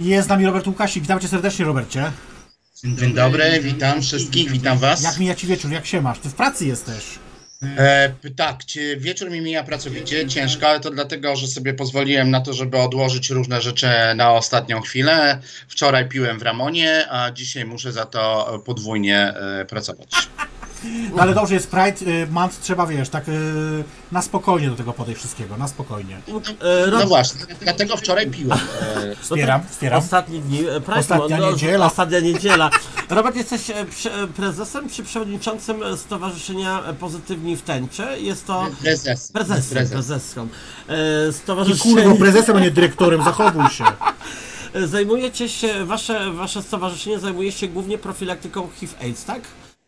Jest z nami Robert Łukasik. Witam cię serdecznie, Robercie. Dzień dobry, witam wszystkich, witam was. Jak mija ci wieczór, jak się masz? Ty w pracy jesteś. Tak, wieczór mi mija pracowicie, ciężko, ale to dlatego, że sobie pozwoliłem na to, żeby odłożyć różne rzeczy na ostatnią chwilę. Wczoraj piłem w Ramonie, a dzisiaj muszę za to podwójnie pracować. No ale dobrze, jest Pride Month, trzeba, wiesz, tak na spokojnie do tego podejść wszystkiego, na spokojnie. No właśnie, dlatego wczoraj piłem. Wspieram. Ostatnie dni, Ostatnia niedziela. Robert, jesteś prezesem czy przewodniczącym Stowarzyszenia Pozytywni w Tęczy? Jest to... Prezeską. Stowarzyszenie... Kurwa, prezesem, a nie dyrektorem, zachowuj się. Zajmujecie się, wasze stowarzyszenie zajmuje się głównie profilaktyką HIV-AIDS, tak?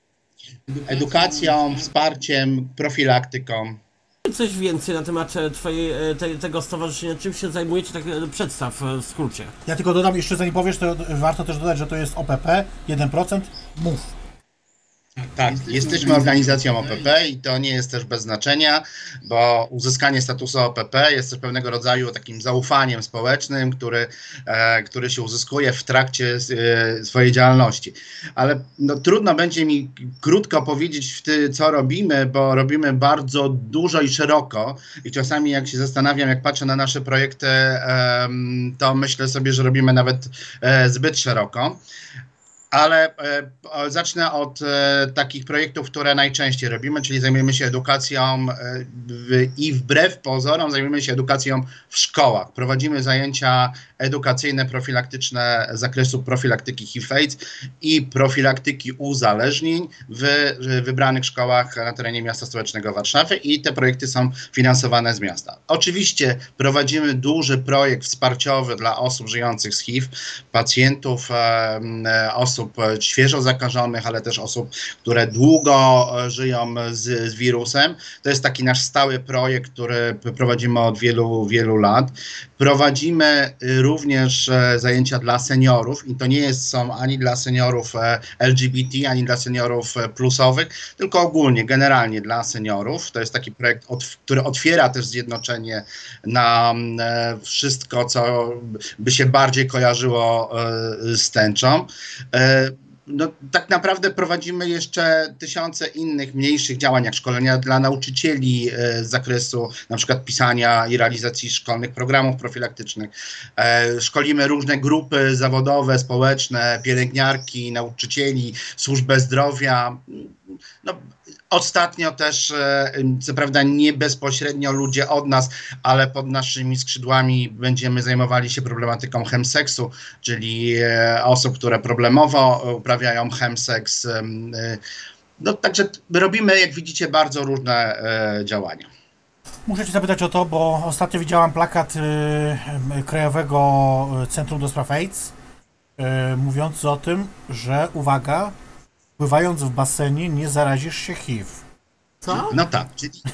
Edukacją, wsparciem, profilaktyką. Coś więcej na temat tego stowarzyszenia, czym się zajmujecie, tak przedstaw w skrócie. Ja tylko dodam, jeszcze zanim powiesz, to warto też dodać, że to jest OPP, 1%, mów. Tak, jesteśmy organizacją OPP i to nie jest też bez znaczenia, bo uzyskanie statusu OPP jest też pewnego rodzaju takim zaufaniem społecznym, który się uzyskuje w trakcie swojej działalności. Ale no, trudno będzie mi krótko powiedzieć, co robimy, bo robimy bardzo dużo i szeroko i czasami jak się zastanawiam, jak patrzę na nasze projekty, to myślę sobie, że robimy nawet zbyt szeroko. Ale zacznę od takich projektów, które najczęściej robimy, czyli zajmujemy się edukacją i wbrew pozorom zajmujemy się edukacją w szkołach. Prowadzimy zajęcia edukacyjne, profilaktyczne z zakresu profilaktyki HIV-AIDS i profilaktyki uzależnień w wybranych szkołach na terenie miasta stołecznego Warszawy i te projekty są finansowane z miasta. Oczywiście prowadzimy duży projekt wsparciowy dla osób żyjących z HIV, pacjentów, osób świeżo zakażonych, ale też osób, które długo żyją z wirusem. To jest taki nasz stały projekt, który prowadzimy od wielu, wielu lat. Prowadzimy również zajęcia dla seniorów i to nie są ani dla seniorów LGBT, ani dla seniorów plusowych, tylko ogólnie, generalnie dla seniorów. To jest taki projekt, który otwiera też zjednoczenie na wszystko, co by się bardziej kojarzyło z tęczą. No, tak naprawdę prowadzimy jeszcze tysiące innych mniejszych działań, jak szkolenia dla nauczycieli z zakresu na przykład pisania i realizacji szkolnych programów profilaktycznych. Szkolimy różne grupy zawodowe, społeczne, pielęgniarki, nauczycieli, służbę zdrowia. No, ostatnio też, co prawda nie bezpośrednio ludzie od nas, ale pod naszymi skrzydłami będziemy zajmowali się problematyką chemseksu, czyli osób, które problemowo uprawiają chemseks. No, także robimy, jak widzicie, bardzo różne działania. Muszę cię zapytać o to, bo ostatnio widziałam plakat Krajowego Centrum do Spraw AIDS, mówiący o tym, że uwaga, pływając w basenie nie zarazisz się HIV. Co? No tak,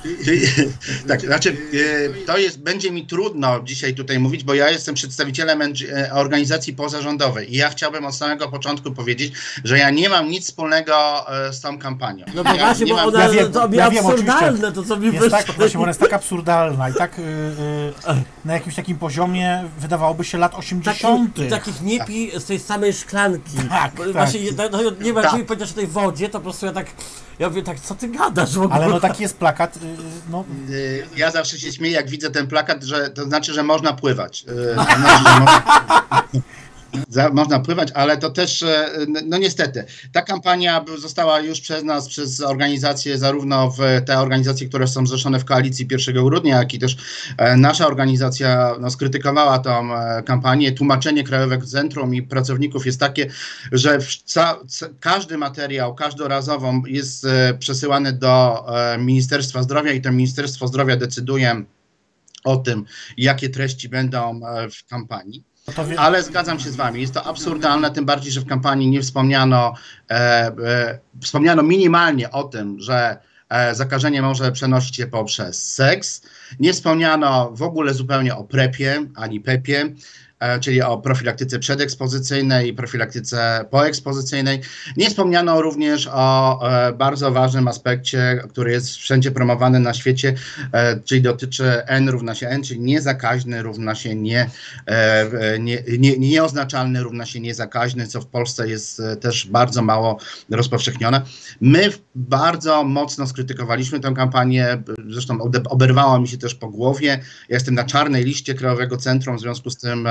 tak, znaczy będzie mi trudno dzisiaj tutaj mówić, bo ja jestem przedstawicielem organizacji pozarządowej i ja chciałbym od samego początku powiedzieć, że ja nie mam nic wspólnego z tą kampanią. No bo właśnie, bo ona wiem, absurdalne, to co mi wyszło. Tak, właśnie, ona jest tak absurdalna i tak na jakimś takim poziomie wydawałoby się lat 80. Takich nie pij z tej samej szklanki. Tak, właśnie, nie ma jak mi powiedzieć o tej wodzie, to po prostu ja mówię tak, co ty gadasz w ogóle? Ale no taki jest plakat, no. Ja zawsze się śmieję, jak widzę ten plakat, że to znaczy, że można pływać. Można pływać, ale to też, no niestety, ta kampania została już przez nas, przez organizacje, zarówno te organizacje, które są zrzeszone w koalicji 1 grudnia, jak i też nasza organizacja skrytykowała tą kampanię. Tłumaczenie Krajowego Centrum i pracowników jest takie, że każdy materiał, każdorazowo jest przesyłany do Ministerstwa Zdrowia i to Ministerstwo Zdrowia decyduje o tym, jakie treści będą w kampanii. Ale zgadzam się z wami, jest to absurdalne, tym bardziej, że w kampanii nie wspomniano minimalnie o tym, że zakażenie może przenosić się poprzez seks. Nie wspomniano w ogóle zupełnie o PrEP-ie ani PEP-ie. czyli o profilaktyce przedekspozycyjnej i profilaktyce poekspozycyjnej. Nie wspomniano również o bardzo ważnym aspekcie, który jest wszędzie promowany na świecie, czyli dotyczy N równa się N, czyli niezakaźny równa się nieoznaczalny równa się niezakaźny, co w Polsce jest też bardzo mało rozpowszechnione. My bardzo mocno skrytykowaliśmy tę kampanię, zresztą oberwało mi się też po głowie. Ja jestem na czarnej liście Krajowego Centrum, w związku z tym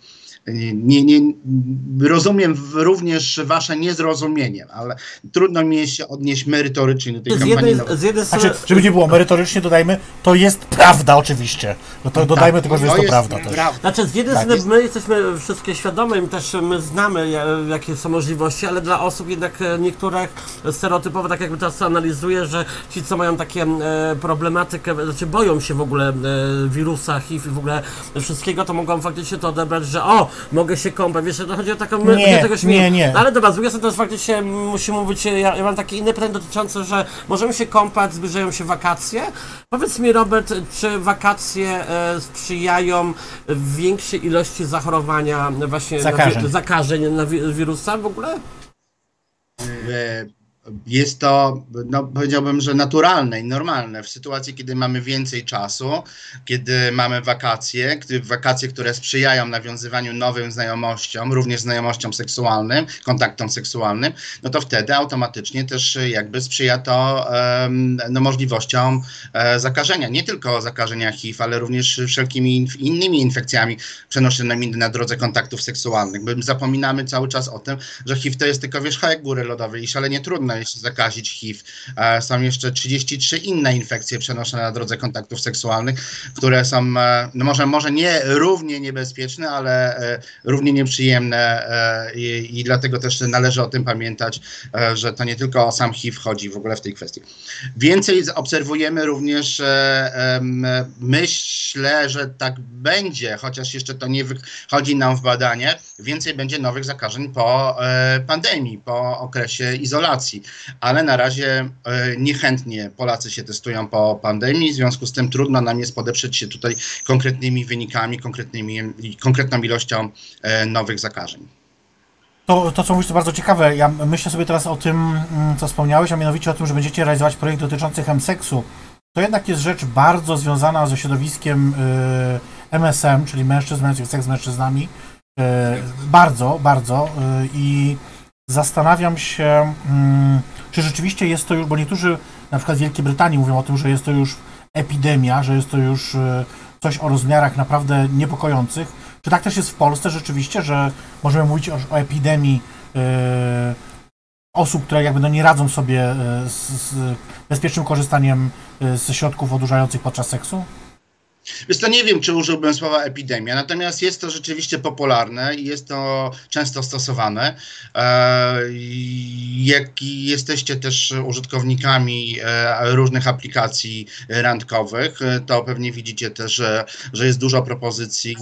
rozumiem również wasze niezrozumienie, ale trudno mi się odnieść merytorycznie do tej kampanii. Znaczy, żeby nie było merytorycznie, dodajmy, to jest prawda oczywiście. No to dodajmy tylko, że jest to prawda też. Znaczy, z jednej strony my jesteśmy wszystkie świadome i też my znamy, jakie są możliwości, ale dla osób jednak niektórych stereotypowo, tak jakby teraz analizuję, że ci, co mają takie problematykę, znaczy boją się w ogóle wirusa, HIV i w ogóle wszystkiego, to mogą faktycznie to odebrać, że mogę się kąpać, wiesz, to chodzi o taką... Nie. Ale dobra, z drugiej strony to jest faktycznie, musi mówić, ja mam takie inne pytanie dotyczące, że możemy się kąpać, zbliżają się wakacje. Powiedz mi, Robert, czy wakacje sprzyjają większej ilości zachorowania właśnie zakażeń na wirusa w ogóle? Jest to, no powiedziałbym, że naturalne i normalne w sytuacji, kiedy mamy więcej czasu, kiedy mamy wakacje, które sprzyjają nawiązywaniu nowym znajomościom, również znajomościom seksualnym, kontaktom seksualnym, no to wtedy automatycznie też jakby sprzyja to możliwościom zakażenia, nie tylko zakażenia HIV, ale również wszelkimi innymi infekcjami przenoszonymi na drodze kontaktów seksualnych. My zapominamy cały czas o tym, że HIV to jest tylko wierzchołek góry lodowej i szalenie trudno jest zakazić HIV. Są jeszcze 33 inne infekcje przenoszone na drodze kontaktów seksualnych, które są może nie równie niebezpieczne, ale równie nieprzyjemne i dlatego też należy o tym pamiętać, że to nie tylko o sam HIV chodzi w ogóle w tej kwestii. Więcej obserwujemy również, myślę, że tak będzie, chociaż jeszcze to nie wychodzi nam w badanie, więcej będzie nowych zakażeń po pandemii, po okresie izolacji. Ale na razie niechętnie Polacy się testują po pandemii, w związku z tym trudno nam jest podeprzeć się tutaj konkretnymi wynikami, konkretną ilością nowych zakażeń. To co mówisz, to bardzo ciekawe. Ja myślę sobie teraz o tym, co wspomniałeś, a mianowicie o tym, że będziecie realizować projekt dotyczący chemseksu. To jednak jest rzecz bardzo związana ze środowiskiem MSM, czyli mężczyzn mających seks z mężczyznami. Bardzo. I zastanawiam się, czy rzeczywiście jest to już, bo niektórzy, na przykład w Wielkiej Brytanii mówią o tym, że jest to już epidemia, że jest to już coś o rozmiarach naprawdę niepokojących. Czy tak też jest w Polsce rzeczywiście, że możemy mówić o epidemii osób, które jakby nie radzą sobie z bezpiecznym korzystaniem ze środków odurzających podczas seksu? Więc to nie wiem, czy użyłbym słowa epidemia, natomiast jest to rzeczywiście popularne i jest to często stosowane. Jak jesteście też użytkownikami różnych aplikacji randkowych, to pewnie widzicie też, że jest dużo propozycji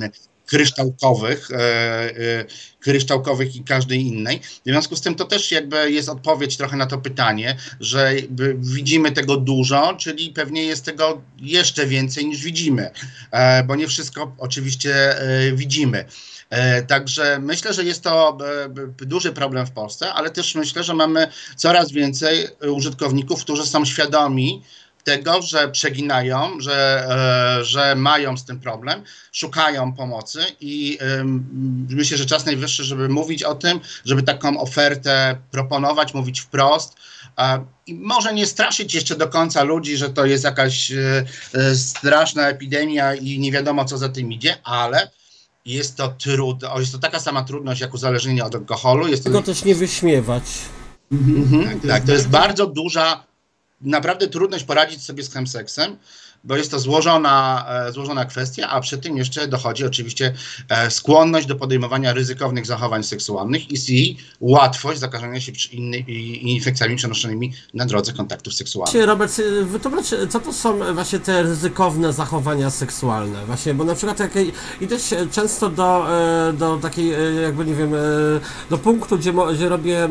kryształkowych i każdej innej. W związku z tym to też jakby jest odpowiedź trochę na to pytanie, że widzimy tego dużo, czyli pewnie jest tego jeszcze więcej niż widzimy, bo nie wszystko oczywiście widzimy. Także myślę, że jest to duży problem w Polsce, ale też myślę, że mamy coraz więcej użytkowników, którzy są świadomi tego, że przeginają, że mają z tym problem, szukają pomocy i myślę, że czas najwyższy, żeby mówić o tym, żeby taką ofertę proponować, mówić wprost i może nie straszyć jeszcze do końca ludzi, że to jest jakaś straszna epidemia i nie wiadomo, co za tym idzie, ale jest to taka sama trudność jak uzależnienie od alkoholu. Tego też nie wyśmiewać. Tak, to jest bardzo duża naprawdę trudność poradzić sobie z chemseksem, bo jest to złożona kwestia, a przy tym jeszcze dochodzi oczywiście skłonność do podejmowania ryzykownych zachowań seksualnych i łatwość zakażenia się infekcjami przenoszonymi na drodze kontaktów seksualnych. Robert, wytłumacz, co to są właśnie te ryzykowne zachowania seksualne? Właśnie, bo na przykład jak idziesz często do takiej, jakby nie wiem, do punktu, gdzie robię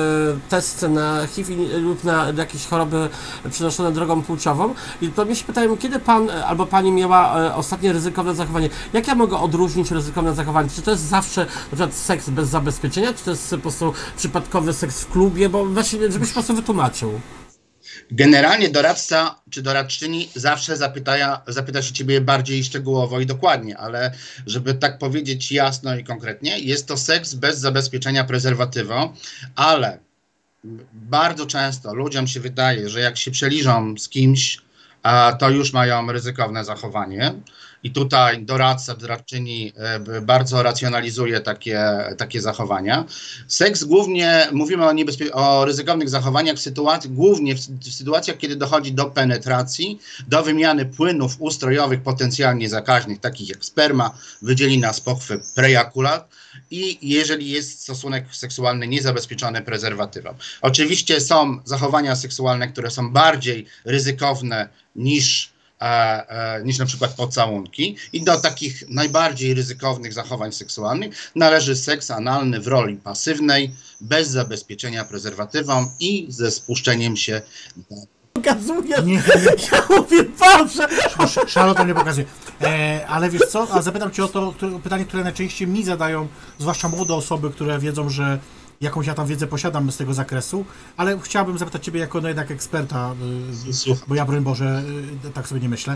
test na HIV lub na jakieś choroby przenoszone drogą płciową i to mnie się pytają powiem, kiedy pan albo pani miała ostatnie ryzykowne zachowanie? Jak ja mogę odróżnić ryzykowne zachowanie? Czy to jest zawsze na przykład seks bez zabezpieczenia, czy to jest po prostu przypadkowy seks w klubie? Bo właśnie, żebyś po prostu wytłumaczył. Generalnie doradca czy doradczyni zawsze zapyta się ciebie bardziej szczegółowo i dokładnie, ale żeby tak powiedzieć jasno i konkretnie, jest to seks bez zabezpieczenia prezerwatywą, ale bardzo często ludziom się wydaje, że jak się przeliżą z kimś, to już mają ryzykowne zachowanie. I tutaj doradca, doradczyni bardzo racjonalizuje takie zachowania. Seks głównie, mówimy o ryzykownych zachowaniach głównie w sytuacjach, kiedy dochodzi do penetracji, do wymiany płynów ustrojowych potencjalnie zakaźnych, takich jak sperma, wydzielina z pochwy, prejakulat, i jeżeli jest stosunek seksualny niezabezpieczony prezerwatywą. Oczywiście są zachowania seksualne, które są bardziej ryzykowne niż na przykład pocałunki, i do takich najbardziej ryzykownych zachowań seksualnych należy seks analny w roli pasywnej, bez zabezpieczenia prezerwatywą i ze spuszczeniem się do... Pokazuje, ja mówię, Boże! Szaro to nie pokazuje. Ale wiesz co, a zapytam cię o to pytanie, które najczęściej mi zadają, zwłaszcza młode osoby, które wiedzą, że jakąś ja tam wiedzę posiadam z tego zakresu, ale chciałbym zapytać ciebie jako jednak eksperta, bo ja, broń Boże, tak sobie nie myślę.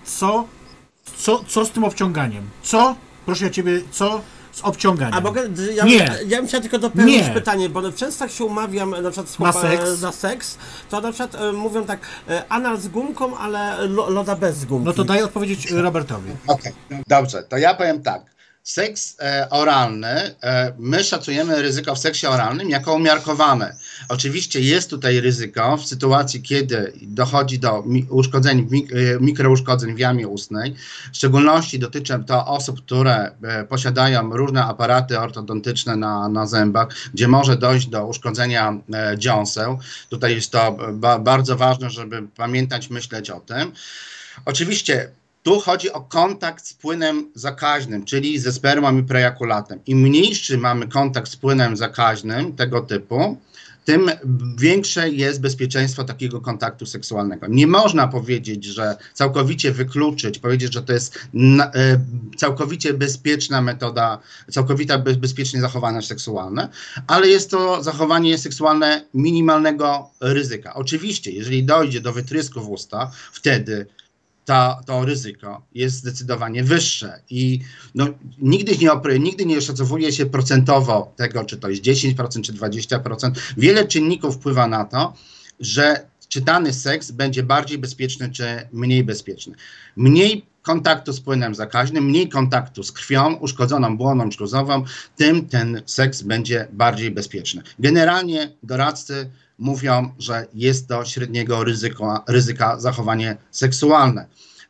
Co z tym obciąganiem? Proszę ja ciebie, co z obciąganiem? A mogę, ja bym chciał tylko dopełnić pytanie, bo często jak się umawiam na przykład na seks, to na przykład mówią tak, anal z gumką, ale loda bez gumki. No to daj odpowiedzieć Robertowi. Okej, dobrze, to ja powiem tak. Seks oralny, my szacujemy ryzyko w seksie oralnym jako umiarkowane. Oczywiście jest tutaj ryzyko w sytuacji, kiedy dochodzi do mikrouszkodzeń w jamie ustnej. W szczególności dotyczy to osób, które posiadają różne aparaty ortodontyczne na zębach, gdzie może dojść do uszkodzenia dziąseł. Tutaj jest to bardzo ważne, żeby pamiętać, myśleć o tym. Oczywiście tu chodzi o kontakt z płynem zakaźnym, czyli ze spermą i prejakulatem. Im mniejszy mamy kontakt z płynem zakaźnym tego typu, tym większe jest bezpieczeństwo takiego kontaktu seksualnego. Nie można powiedzieć, że całkowicie wykluczyć, powiedzieć, że to jest całkowicie bezpieczna metoda, całkowita bezpiecznie zachowanie seksualne, ale jest to zachowanie seksualne minimalnego ryzyka. Oczywiście, jeżeli dojdzie do wytrysku w ustach, wtedy to ryzyko jest zdecydowanie wyższe i no, nigdy nie oszacowuje się procentowo tego, czy to jest 10%, czy 20%. Wiele czynników wpływa na to, czy dany seks będzie bardziej bezpieczny, czy mniej bezpieczny. Mniej kontaktu z płynem zakaźnym, mniej kontaktu z krwią, uszkodzoną błoną śluzową, tym ten seks będzie bardziej bezpieczny. Generalnie doradcy mówią, że jest to średniego ryzyka zachowanie seksualne.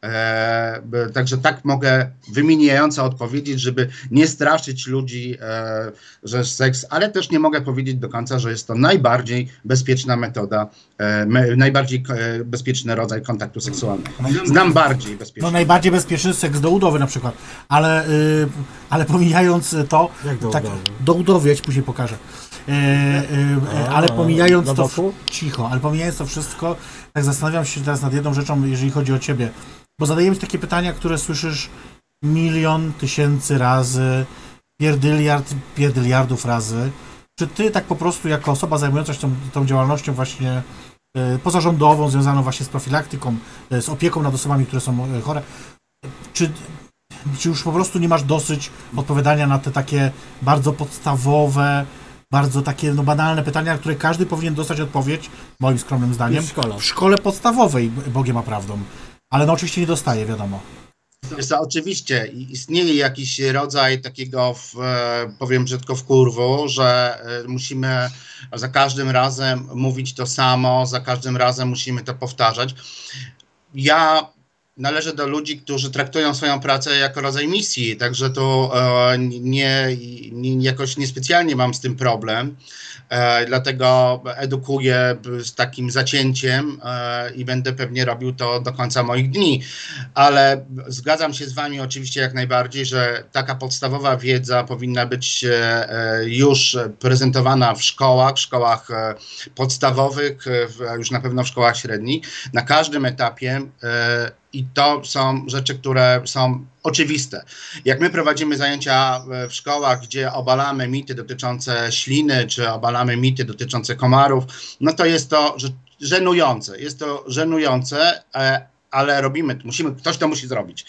Także tak mogę wymieniająco odpowiedzieć, żeby nie straszyć ludzi, że seks, ale też nie mogę powiedzieć do końca, że jest to najbardziej bezpieczna metoda, najbardziej bezpieczny rodzaj kontaktu seksualnego. Znam bardziej bezpieczny. No najbardziej bezpieczny seks do udowy na przykład, ale pomijając to, tak, do udowy, ja ci później pokażę. Ale pomijając to, cicho, ale pomijając to wszystko, tak zastanawiam się teraz nad jedną rzeczą, jeżeli chodzi o ciebie, bo zadajemy ci takie pytania, które słyszysz 1 000 000 razy, pierdyliardów razy. Czy ty tak po prostu jako osoba zajmująca się tą działalnością właśnie pozarządową, związaną właśnie z profilaktyką, z opieką nad osobami, które są chore, czy już po prostu nie masz dosyć odpowiadania na te takie bardzo podstawowe, bardzo takie banalne pytania, na które każdy powinien dostać odpowiedź, moim skromnym zdaniem, w szkole podstawowej, Bogiem a prawdą. Ale no oczywiście nie dostaje, wiadomo. Oczywiście istnieje jakiś rodzaj takiego, powiem brzydko, wkurwu, że musimy za każdym razem mówić to samo, za każdym razem musimy to powtarzać. Ja należę do ludzi, którzy traktują swoją pracę jako rodzaj misji, także to jakoś niespecjalnie mam z tym problem. Dlatego edukuję z takim zacięciem i będę pewnie robił to do końca moich dni. Ale zgadzam się z wami oczywiście jak najbardziej, że taka podstawowa wiedza powinna być już prezentowana w szkołach podstawowych, już na pewno w szkołach średnich. Na każdym etapie i to są rzeczy, które są oczywiste. Jak my prowadzimy zajęcia w szkołach, gdzie obalamy mity dotyczące śliny, czy obalamy mity dotyczące komarów, no to jest to żenujące. Jest to żenujące, ale robimy, ktoś to musi zrobić.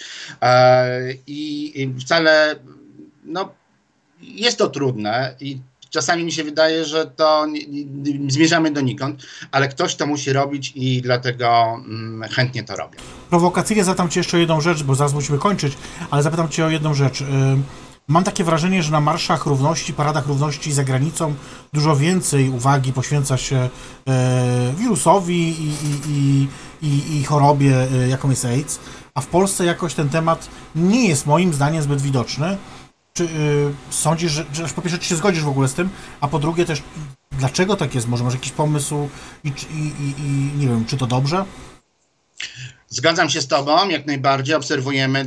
I wcale, no, jest to trudne i czasami mi się wydaje, że to zmierzamy donikąd, ale ktoś to musi robić i dlatego chętnie to robię. Prowokacyjnie zapytam Cię jeszcze o jedną rzecz, bo zaraz musimy kończyć, ale zapytam Cię o jedną rzecz. Mam takie wrażenie, że na marszach równości, paradach równości za granicą dużo więcej uwagi poświęca się wirusowi i chorobie, jaką jest AIDS, a w Polsce jakoś ten temat nie jest moim zdaniem zbyt widoczny. Czy sądzisz, że po pierwsze, czy się zgodzisz w ogóle z tym, a po drugie też, dlaczego tak jest? Może masz jakiś pomysł i nie wiem, czy to dobrze? Zgadzam się z Tobą, jak najbardziej. Obserwujemy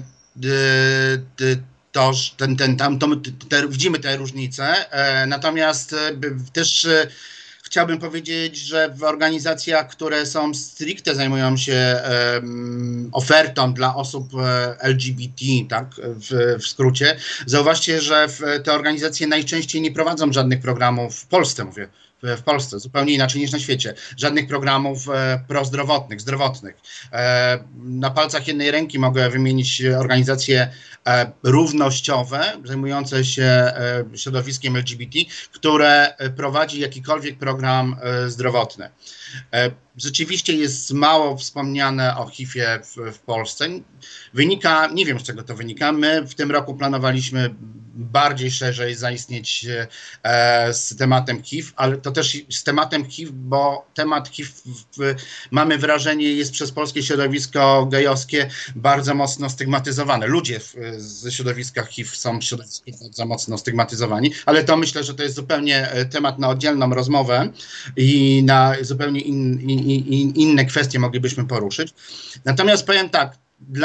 widzimy te różnice, natomiast też chciałbym powiedzieć, że w organizacjach, które są stricte zajmują się ofertą dla osób LGBT, tak, w skrócie, zauważcie, że te organizacje najczęściej nie prowadzą żadnych programów, w Polsce mówię, w Polsce, zupełnie inaczej niż na świecie. Żadnych programów zdrowotnych. Na palcach jednej ręki mogę wymienić organizacje równościowe, zajmujące się środowiskiem LGBT, które prowadzi jakikolwiek program zdrowotny. Rzeczywiście jest mało wspomniane o HIV-ie w Polsce. Nie wiem z czego to wynika. My w tym roku planowaliśmy bardziej szerzej zaistnieć z tematem HIV, ale to też z tematem HIV, bo temat HIV mamy wrażenie jest przez polskie środowisko gejowskie bardzo mocno stygmatyzowany. Ludzie ze środowiska HIV są bardzo mocno stygmatyzowani, ale to myślę, że to jest zupełnie temat na oddzielną rozmowę i na zupełnie inne kwestie moglibyśmy poruszyć. Natomiast powiem tak,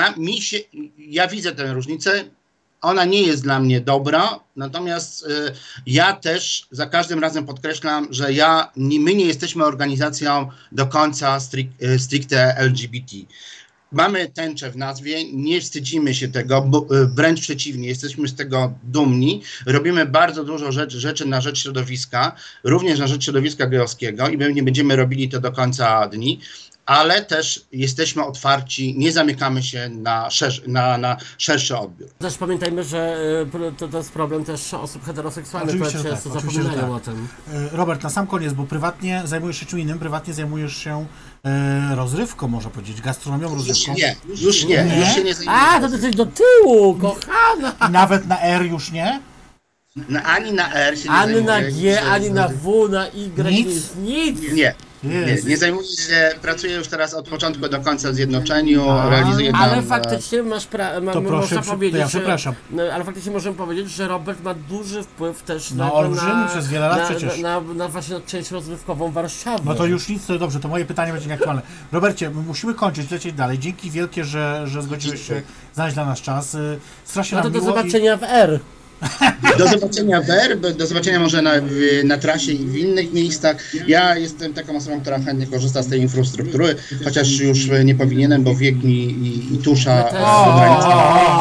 ja widzę tę różnicę, ona nie jest dla mnie dobra, natomiast ja też za każdym razem podkreślam, że my nie jesteśmy organizacją do końca stricte LGBT. Mamy tęczę w nazwie, nie wstydzimy się tego, wręcz przeciwnie, jesteśmy z tego dumni. Robimy bardzo dużo rzeczy na rzecz środowiska, również na rzecz środowiska gejowskiego i nie będziemy robili to do końca dni, ale też jesteśmy otwarci, nie zamykamy się na szerszy odbiór. Też pamiętajmy, że to jest problem też osób heteroseksualnych, Oczywiście, które często zapominają o tym. Robert, na sam koniec, bo prywatnie zajmujesz się czym innym, prywatnie zajmujesz się rozrywką, można powiedzieć, gastronomią, rozrywką. Już się nie zajmuję. A, to ty coś do tyłu, kochana! I nawet na R już nie? Ani na R się nie Ani zajmuję. na G, ani na W, na Y, nic. Nie zajmuję się, pracuję już teraz od początku do końca w Zjednoczeniu, realizuję tam... Ale faktycznie można powiedzieć, ja przepraszam. ale faktycznie możemy powiedzieć, że Robert ma duży wpływ też olbrzymi przez wiele lat przecież. Na właśnie część rozrywkową Warszawy. No to już nic, to dobrze, to moje pytanie będzie nieaktualne. Robercie, musimy kończyć, lecieć dalej. Dzięki wielkie, że zgodziłeś się znaleźć dla nas czas. Strasznie no to nam do miło zobaczenia w R. Do zobaczenia w R, do zobaczenia może na trasie i w innych miejscach. Ja jestem taką osobą, która chętnie korzysta z tej infrastruktury, chociaż już nie powinienem, bo wiek mi i tusza ogranicza.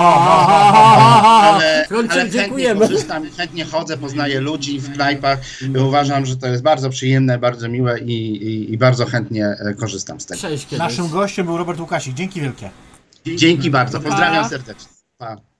Ale chętnie korzystam, chętnie chodzę, poznaję ludzi w knajpach. Uważam, że to jest bardzo przyjemne, bardzo miłe i bardzo chętnie korzystam z tego. Naszym gościem był Robert Łukasik. Dzięki wielkie. Dzięki bardzo. Pozdrawiam serdecznie. Pa.